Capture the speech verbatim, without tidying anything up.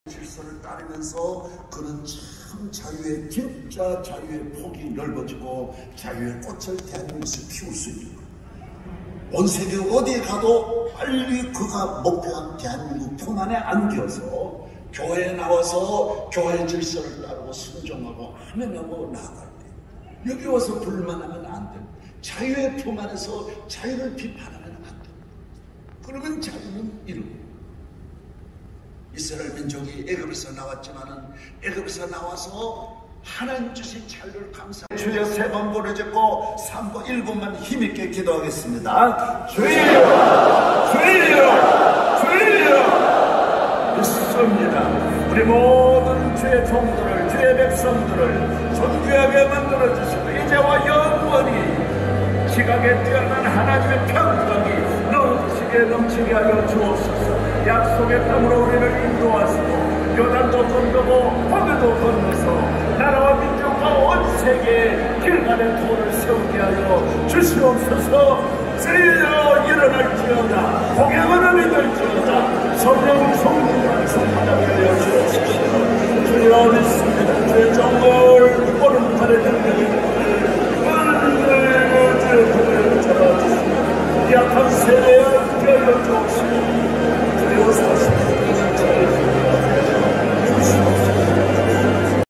질서를 따르면서 그는 참 자유의 진짜 자유의 폭이 넓어지고 자유의 꽃을 대한민국에서 피울 수 있는 거예요. 온 세계 어디에 가도 빨리 그가 목표한 대한민국 품 안에 안겨서 교회에 나와서 교회 질서를 따르고 순종하고 하면하고 나아갈 때 여기 와서 불만하면 안 돼요. 자유의 품 안에서 자유를 비판하면 안 돼요. 그러면 자유는 이루고 이스라엘 민족이 애굽에서 나왔지만은 애굽에서 나와서 하나님 주신 자유를 감사해 주여 세 번 부르짖고 삼 분 일 분만 힘있게 기도하겠습니다. 주여 주여 주여 믿습니다. 우리 모든 주의 종들을 주의 백성들을 존귀하게 만들어주시고 이제와 영원히 지각에 뛰어난 하나님의 평강이 넘치게 넘치게 하여 주옵소서. 약속의 땅으로 우리를 인도하시고 요단도 건너고 홍해도 건너서 나라와 민족과 온 세계에 길간의 도를 세우게 하여 주시옵소서. 주여 일어날지어다. 공양하는 믿을지어다. 성령 성령을 성하게 하여 주옵소서.